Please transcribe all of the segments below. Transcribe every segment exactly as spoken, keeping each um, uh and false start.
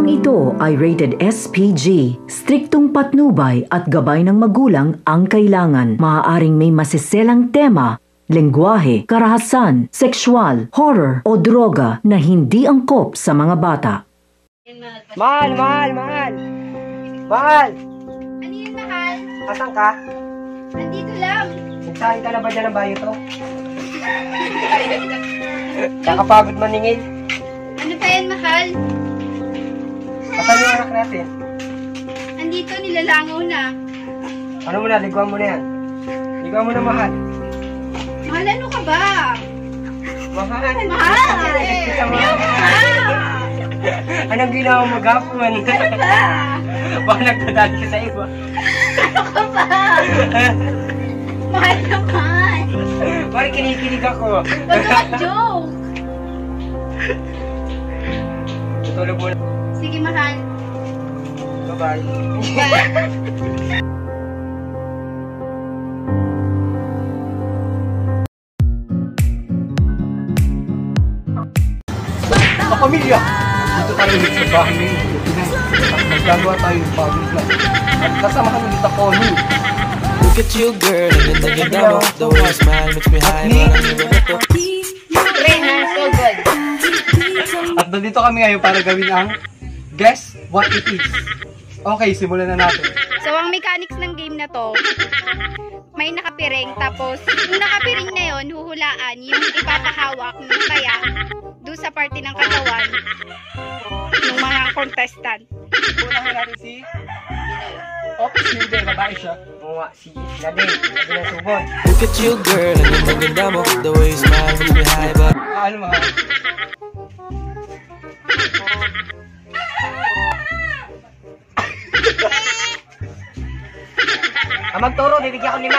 Programang ito ay rated S P G. Striktong patnubay at gabay ng magulang ang kailangan. Maaaring may masiselang tema, lengguwahe, karahasan, sexual, horror o droga na hindi angkop sa mga bata. Mahal, mahal, mahal! Mahal! Ano yun, mahal? Asan ka? Nandito lang. Nagsahin ka na ba dyan ng bayo to? Nakapagod maningil. Ano pa yan, mahal? Asan yung anak natin? Nandito, nilalangaw na. Ano mo na, ligwan mo na yan. Ligwan mo na, mahal. Mahal, ano ka ba? Mahal! Mahal! Kita mo. Mahal! Anong ginawa mo gapon? Baka nagdadali ka sa iba. Ano ka ba? Mahal naman. Bakit kinikilig ako? Huwag ka joke. Tutulog mo na. Sige, mahal. Bye-bye. Kapamilya! Dito tayo ulit sa bahay ngayon. Magagawa tayo ng bagong plan. At kasamahan ulit ako, Ni. Look at you, girl, and then you know the way I smile makes me high. Parang iba na to. So good. At nandito kami ngayon para gawin ang Guess What It Is. Okay, simulan na natin. So, ang mechanics ng game na to, may nakapiring, tapos yung nakapiring na yun, huhulaan yung ipapahawak ng kaya doon sa parte ng katawan ng mga contestant. Unahin natin si... Oops, hindi, babae siya. Oo nga, si Nadine. Nadine ang subon. Look at you, girl, and then maganda mo. The way you smile makes me high, but... Ah, ano mga? Ah, magturo, bibigyan ko ni Ma.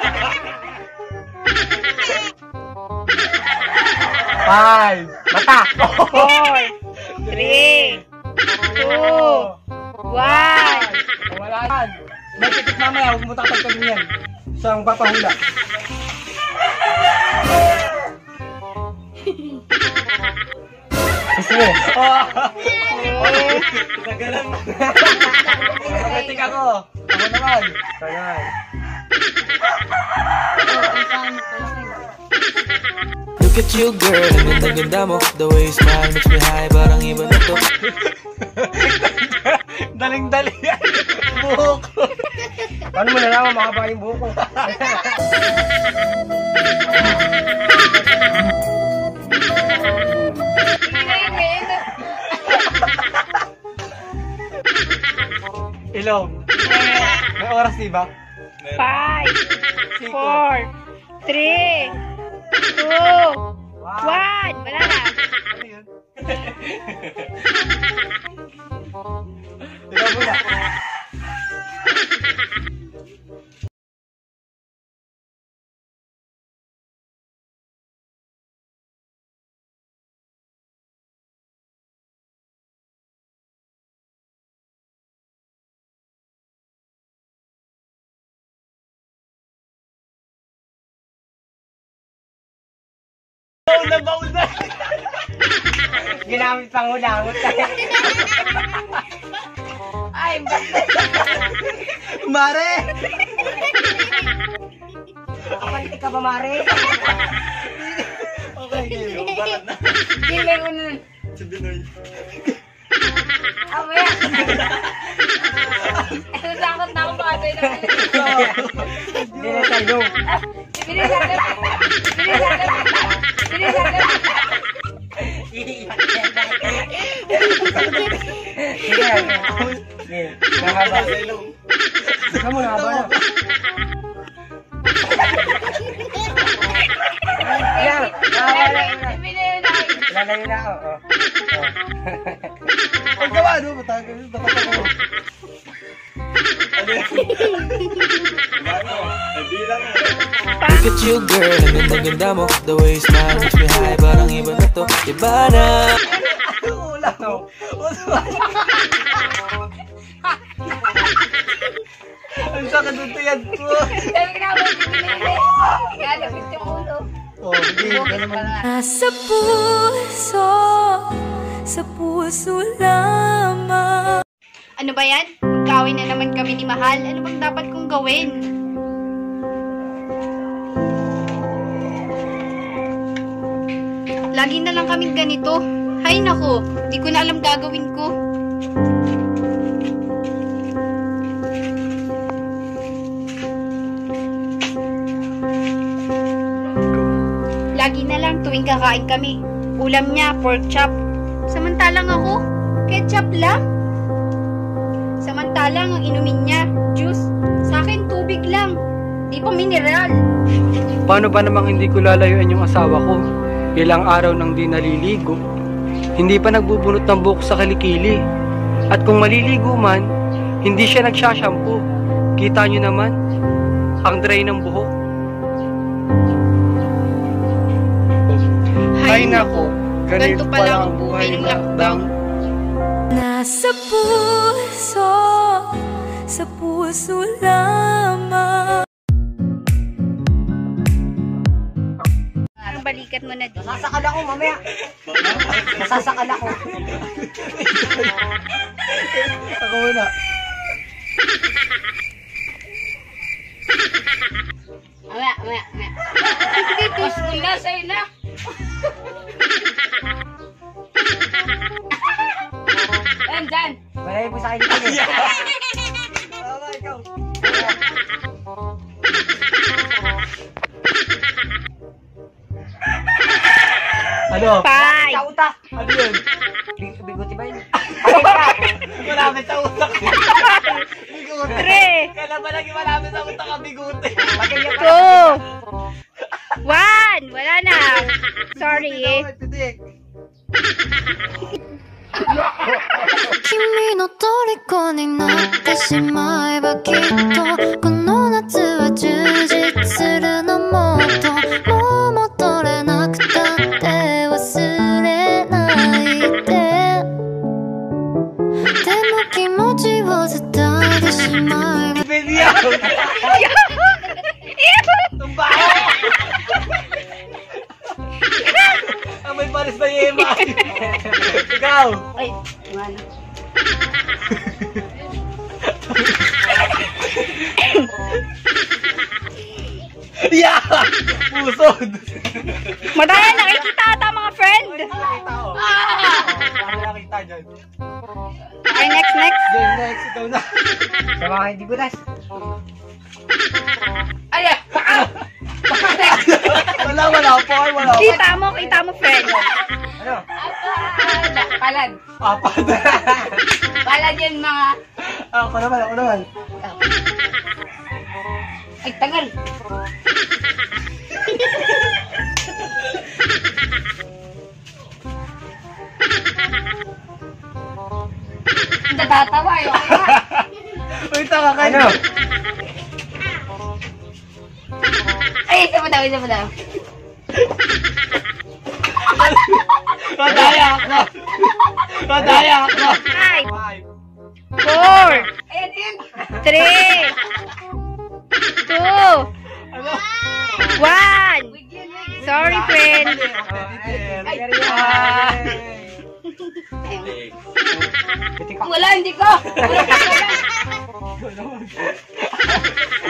Five. Mata. four, three, two, one. Wala yan. May titik mamaya, huwag mo tatagtagin yan. Siya ang papahula. Gusto mo? Oh! Nagalan mo. Nagatik ako. Ako naman. Kaya. Look at you, girl, and then maganda mo. The way you smile makes me high, parang iba na to. Daling-dali yan. Buhok ko. Paano mo nalaman makaba yung buhok ko? Ilong. May oras diba? five, four, three, two, one. Wala na. Ano yun? Ikaw muna. Baon na baon na! Ginamit pang hulangot tayo. Ay, Mare! Kapalitik ka ba, Mare? Okay, game. Barat na. Game ko na. Si Binoy. Awe. Nasakot na ako baka tayo naman. Hindi na tayo. Binisagat. Binisagat. Binisagat. Sige, sige. Nahaba. Kamu nahaba na. Yan. Nahaba na. Lalayo na ako. Ang gawa, no? Batagal. Batagal ako. Look at you, girl, and then maganda mo. The way you smile makes me high, parang iba na to. Iba na. Wala, no? Ang sakit ng tuyad ko. Sabi ka na ako, galapit yung ulo. Oh, hindi. Nasa puso, sa puso lamang. Ano ba yan? Magkawin na naman kami ni Mahal. Ano bang dapat kong gawin? Lagi na lang kaming ganito. Hay nako, di ko na alam gagawin ko. Lagi na lang tuwing kakain kami. Ulam niya, pork chop. Samantalang ako, ketchup lang. Samantalang ang inumin niya, juice. Sa akin, tubig lang. Di pa mineral. Paano ba namang hindi ko lalayuan yung asawa ko? Ilang araw nang di naliligo. Hindi pa nagbubunot ng buhok sa kilikili. At kung maliligo man, hindi siya nagsashampoo. Kita nyo naman, ang dry ng buhok. Hay nako, ganito pala ang buhay ng lockdown. Nasa puso, sa puso lamang. Ang balikat mo na din. Masasakal ako mamaya. Masasakal ako. Ako muna. Mamaya, mamaya, mamaya. Mas mula sa'yo na. Ayan, dyan. Malay po sa akin dito. Tama, ikaw. Ano? Bye! Sa utak. Ano yun? Big- Biguti ba yun? Bakit ka? Malapit sa utak. Biguti. Tre! Kailan ba lagi malapit sa utak ang biguti? Pagkaya ka. Two! One! Wala na. Sorry eh. 君の虜になってしまえばきっとこの夏は充実するのもっともう戻れなくたって忘れないででも気持ちを伝えてしまえば Ah, may pares na yung Emma. Ikaw. Ay, ano? Yeah! Pusod! Madaya nakikita ata mga friend. Nakita ko. Ah! Dami nakita dyan. Okay, next, next. Then next, ikaw na. Sa mga hindi butas. Ay, ah! Wala, wala po. Ay, wala po. Kita mo, kita mo friend. Ano? Palad. Apat. Palad yan mga... Ako naman, ako naman. Ay, tagal. Natatawa eh. Uy, taka ka. Ano? Ay, isa pa daw, isa pa daw. Madaya ako. Madaya ako. Five, Five. four, three, two, Ano? one. Sorry, friend. Wala, hindi ko. Wala.